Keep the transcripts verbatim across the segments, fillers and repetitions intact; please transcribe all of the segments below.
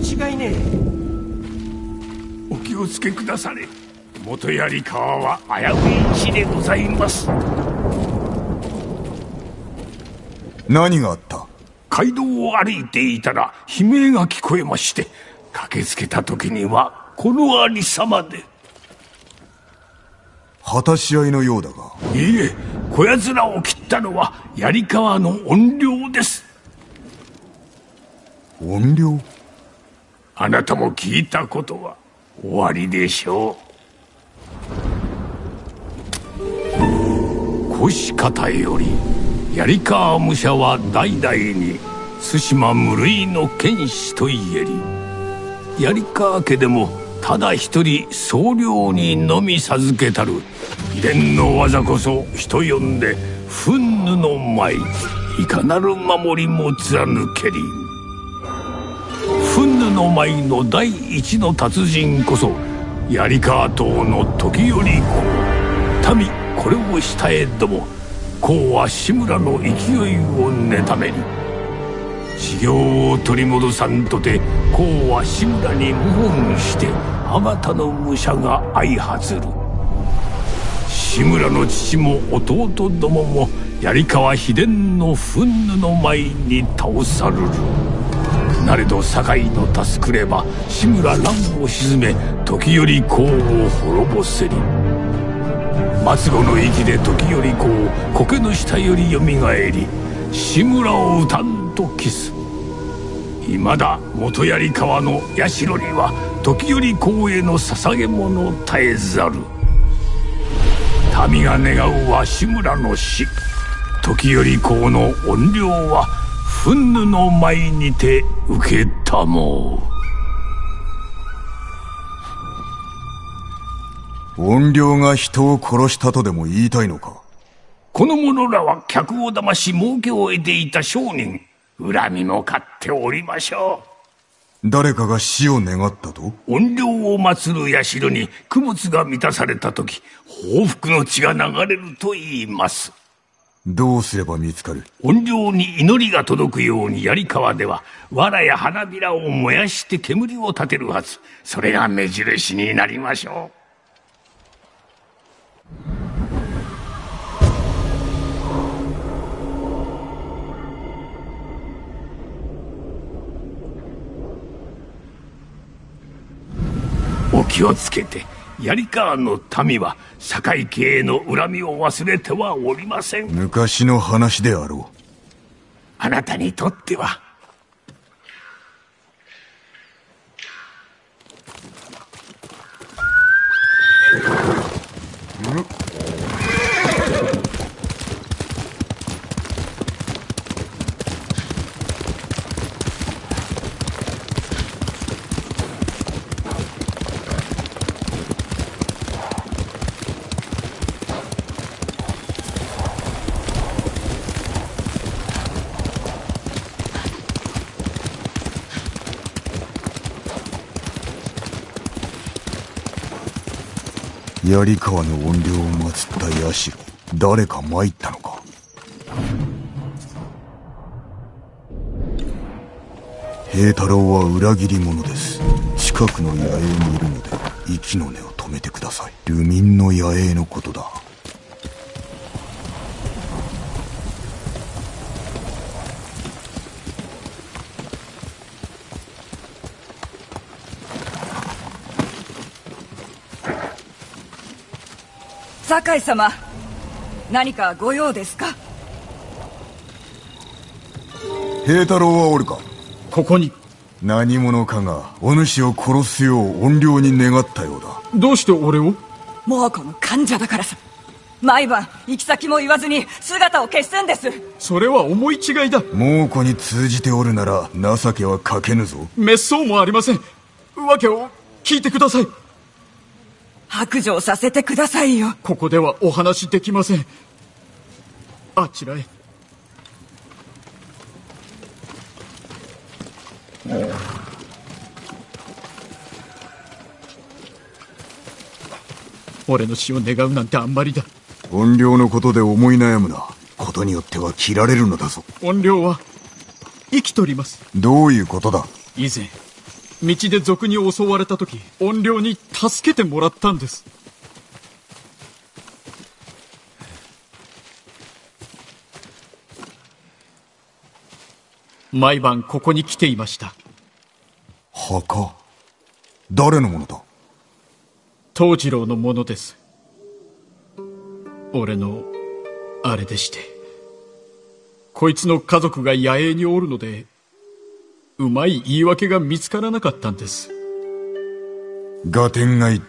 違いねえ。 お気をつけくだされ。元槍川は危うい地でございます。 何があった？ 街道を歩いていたら悲鳴が聞こえまして、駆けつけた時にはこのありさまで。 果たし合いのようだが。 いいえ、小やつらを切ったのは槍川の怨霊です。 怨霊？ あなたも聞いたことはおありでしょう。古史方より槍川武者は代々に対馬無類の剣士と言えり、槍川家でもただ一人僧侶にのみ授けたる秘伝の技こそ人呼んで憤怒の舞、いかなる守りも貫けり。憤怒の舞の第一の達人こそ槍川島の時頼公。民これをしたえども、公は志村の勢いを妬めり、修行を取り戻さんとて公は志村に謀反してあまたの武者が相発る。志村の父も弟どもも槍川秘伝の憤怒の舞に倒さるる。なれど堺の助くれば志村乱を鎮め時頼公を滅ぼせり。末後の息で時頼公苔の下よりよみがえり、志村を討たんと期す。いまだ元槍川の社には時頼公への捧げ物絶えざる。民が願うは志村の死。時頼公の怨霊は憤怒の舞にて受けたもう。 怨霊が人を殺したとでも言いたいのか？ この者らは客を騙し儲けを得ていた商人。恨みも買っておりましょう。誰かが死を願ったと？ 怨霊を祀る社に供物が満たされた時、報復の血が流れると言います。 どうすれば見つかる？ 怨霊に祈りが届くように槍川では藁や花びらを燃やして煙を立てるはず。それが目印になりましょう。お気をつけて。槍川の民は堺家への恨みを忘れてはおりません。 昔の話であろう。 あなたにとっては。 槍川の怨霊を祀った社、誰か参ったのか？平太郎は裏切り者です。近くの野営にいるので息の根を止めてください。流民の野営のことだ。 堺様、何かご用ですか？ 平太郎はおるか？ ここに。 何者かがお主を殺すよう怨霊に願ったようだ。 どうして俺を？ 猛虎の患者だからさ。毎晩行き先も言わずに姿を消すんです。 それは思い違いだ。 猛虎に通じておるなら情けはかけぬぞ。 滅相もありません。訳を聞いてください。 白状させてくださいよ。 ここではお話できません。あちらへ。俺の死を願うなんてあんまりだ。 怨霊のことで思い悩むな。ことによっては切られるのだぞ。 怨霊は生きとります。 どういうことだ？ 以前道で賊に襲われた時、怨霊に助けてもらったんです。毎晩ここに来ていました。 墓？誰のものだ？ 藤次郎のものです。俺のあれでして、こいつの家族が野営におるので、うまい言い訳が見つからなかったんです。 合点が言った。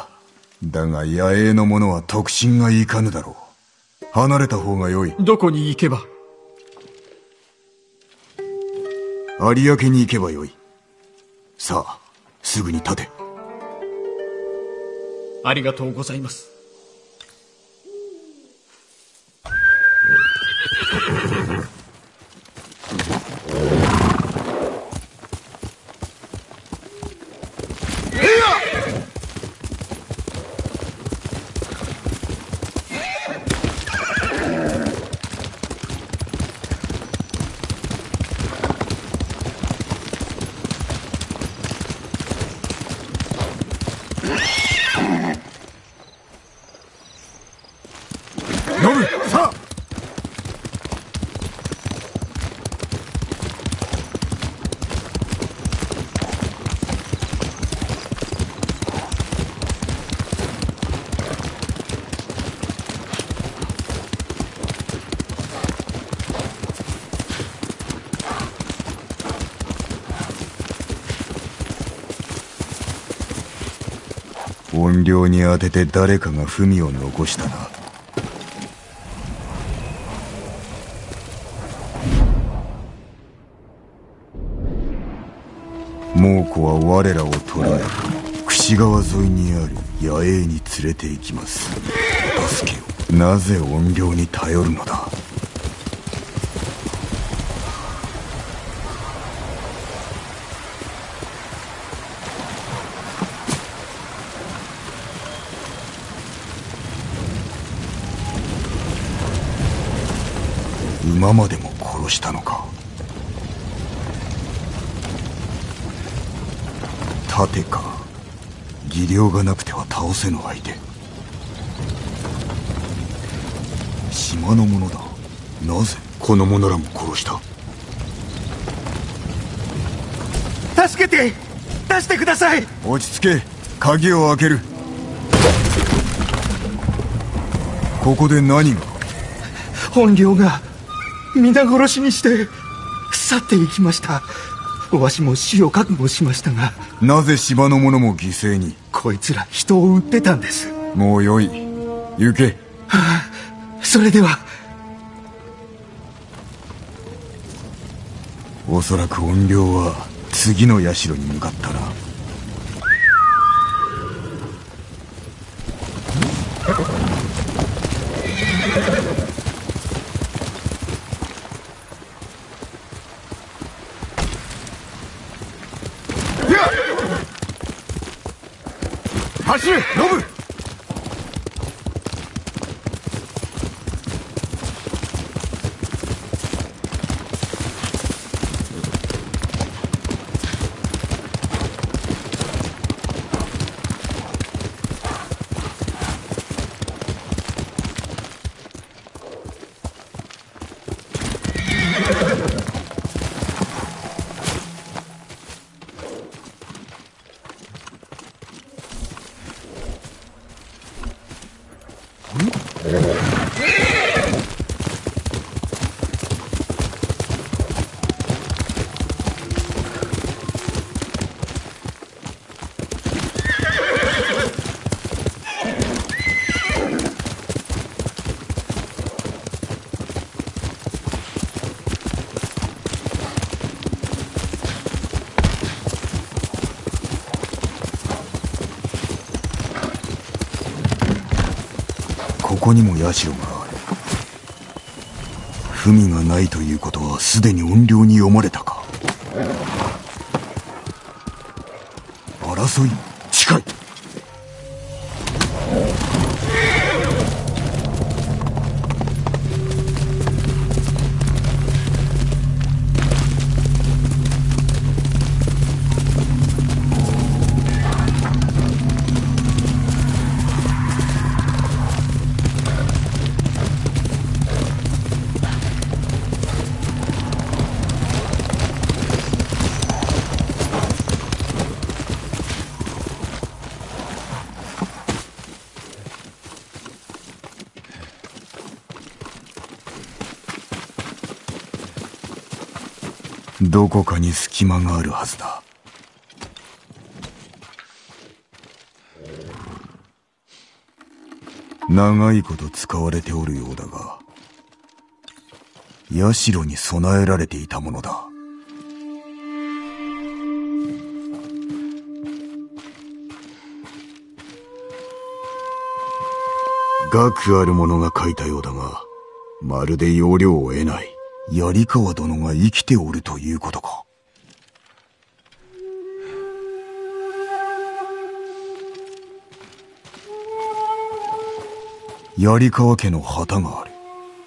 だが野営の者は特進がいかぬだろう。離れた方が良い。 どこに行けば？ 有明に行けばよい。さあ、すぐに立て。 ありがとうございます。 怨霊に当てて誰かが文を残したな。猛虎は我らを捕らえ、櫛川沿いにある野営に連れて行きます。助けよ。なぜ怨霊に頼るのだ。馬までも殺したのか。盾か。技量がなくては倒せぬ相手。島の者だ。なぜこの者らも殺した。 助けて、出してください。 落ち着け。鍵を開ける。ここで何が。 怨霊が皆殺しにして去っていきました。わしも死を覚悟しましたが。 なぜ島の者も犠牲に。 こいつら人を撃ってたんです。 もうよい。行け。 はあ、それでは。 おそらく怨霊は次の社に向かったな。 走れ、ノブ。ここにも社がある。文がないということはすでに怨霊に読まれたか。争い近い。 どこかに隙間があるはずだ。長いこと使われておるようだが、社に備えられていたものだ。額あるものが書いたようだが、まるで要領を得ない。槍川殿が生きておるということか。槍川家の旗がある。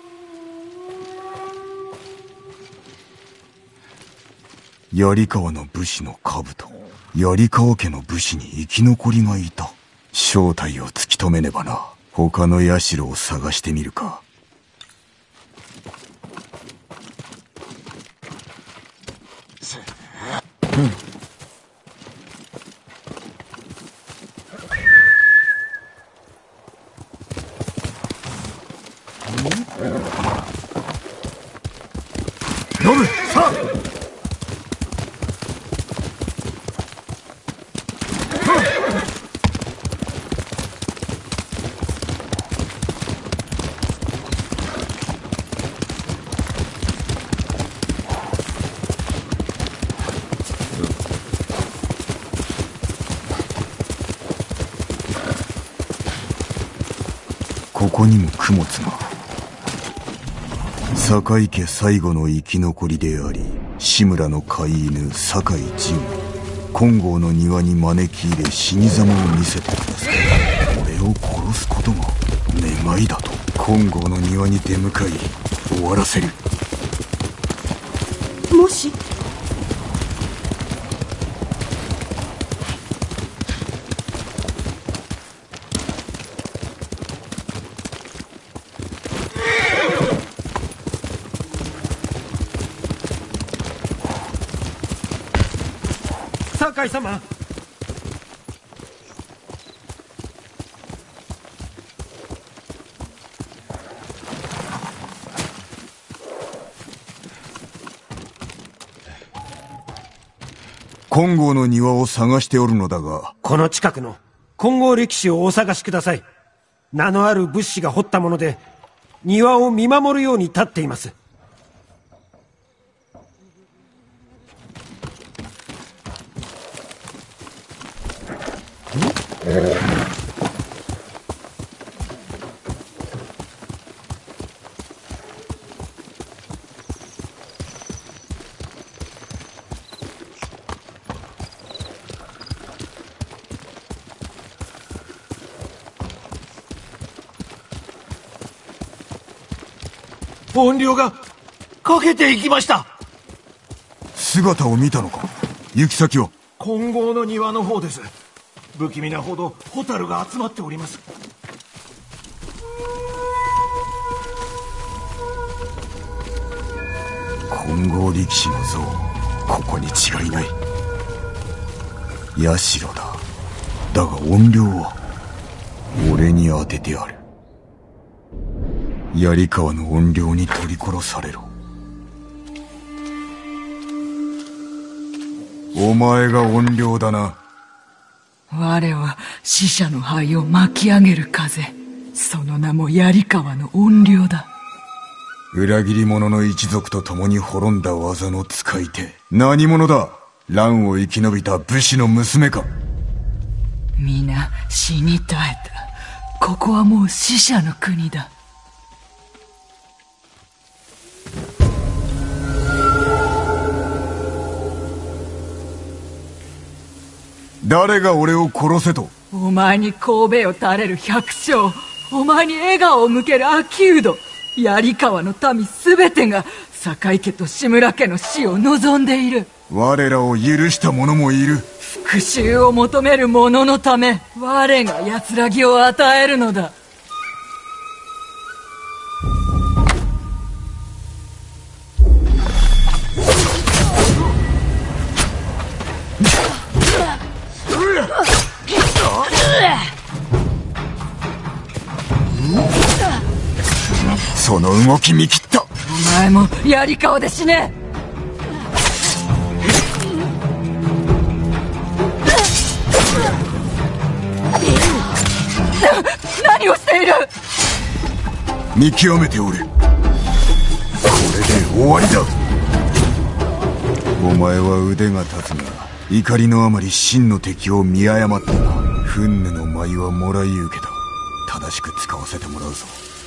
槍川の武士の兜。槍川家の武士に生き残りがいた。正体を突き止めねばな。他の社を探してみるか。うん。飲む、さあ。ここにも供物が。坂井家最後の生き残りであり、志村の飼い犬坂井仁を金剛の庭に招き入れ死に様を見せてください。俺を殺すことが願いだと。金剛の庭に出向かい終わらせる。 もし酒井様、 金剛の庭を探しておるのだが、 この近くの金剛歴史をお探しください。名のある仏師が掘ったもので、庭を見守るように立っています。 怨霊がかけていきました。 姿を見たのか。行き先は金剛の庭の方です。不気味なほどホタルが集まっております。 金剛力士の像、ここに違いない。社だ。だが怨霊は俺に当ててある。槍川の怨霊に取り殺されろ。お前が怨霊だな。 我は死者の灰を巻き上げる風、その名も槍川の怨霊だ。 裏切り者の一族と共に滅んだ技の使い手。何者だ。乱を生き延びた武士の娘か。 皆死に絶えた。ここはもう死者の国だ。 誰が俺を殺せと。 お前に神戸を垂れる百姓、お前に笑顔を向ける秋人、槍川の民すべてが坂井家と志村家の死を望んでいる。 我らを許した者もいる。 復讐を求める者のため、我が安らぎを与えるのだ。 その動き見切った。 お前も槍川で死ね。 何をしている。 見極めておれ。これで終わりだ。お前は腕が立つが、怒りのあまり真の敵を見誤ったな。憤怒の舞はもらい受けた。正しく使わせてもらうぞ。